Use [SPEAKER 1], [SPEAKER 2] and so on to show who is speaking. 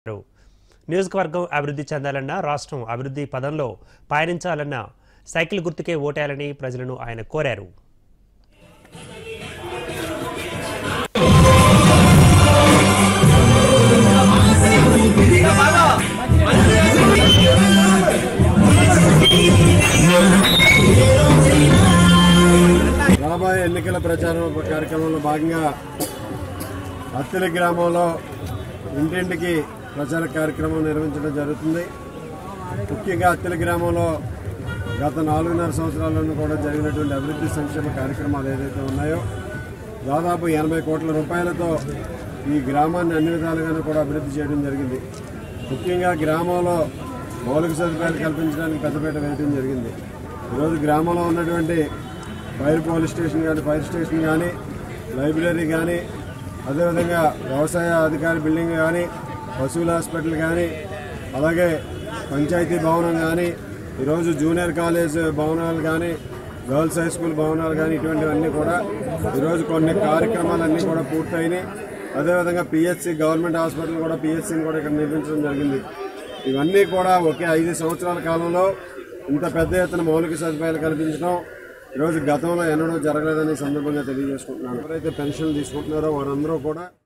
[SPEAKER 1] నియోజకవర్గం అభివృద్ధి చెందాలన్నా రాష్ట్రం అభివృద్ధి పదంలో పయనించాలన్నా సైకిల్ గుర్తుకే ఓటేయాలని ప్రజలను ఆయన కోరారు.
[SPEAKER 2] రాబోయే ఎన్నికల ప్రచారం కార్యక్రమంలో భాగంగా అత్తిలి గ్రామంలో ఇంటింటికి ప్రచార కార్యక్రమం నిర్వహించడం జరుగుతుంది. ముఖ్యంగా అత్తిలి గ్రామంలో గత 4.5 సంవత్సరాలను కూడా జరిగినటువంటి అభివృద్ధి సంక్షేమ కార్యక్రమాలు ఏదైతే ఉన్నాయో దాదాపు 80 కోట్ల రూపాయలతో ఈ గ్రామాన్ని అన్ని విధాలుగాను కూడా అభివృద్ధి చేయడం జరిగింది. ముఖ్యంగా గ్రామంలో మౌలిక సదుపాయాలు కల్పించడానికి పెద్దపీట వేయడం జరిగింది. ఈరోజు గ్రామంలో ఉన్నటువంటి పోలీస్ స్టేషన్ కానీ, ఫైర్ స్టేషన్ కానీ, లైబ్రరీ కానీ, అదేవిధంగా వ్యవసాయ అధికారి బిల్డింగ్ కానీ, పశువుల హాస్పిటల్ కానీ, అలాగే పంచాయతీ భవనం కానీ, ఈరోజు జూనియర్ కాలేజ్ భవనాలు కానీ, గర్ల్స్ హై స్కూల్ భవనాలు కానీ, ఇటువంటివన్నీ కూడా ఈరోజు కొన్ని కార్యక్రమాలన్నీ కూడా పూర్తయినాయి. అదేవిధంగా పిహెచ్సి గవర్నమెంట్ హాస్పిటల్ కూడా పిహెచ్సిని కూడా ఇక్కడ నిర్మించడం జరిగింది. ఇవన్నీ కూడా ఒకే 5 సంవత్సరాల కాలంలో ఇంత పెద్ద ఎత్తున మౌలిక సదుపాయాలు కల్పించడం ఈరోజు గతంలో ఎన్నడూ జరగలేదని సందర్భంగా తెలియజేసుకుంటున్నాను. ఎవరైతే పెన్షన్లు తీసుకుంటున్నారో వారందరూ కూడా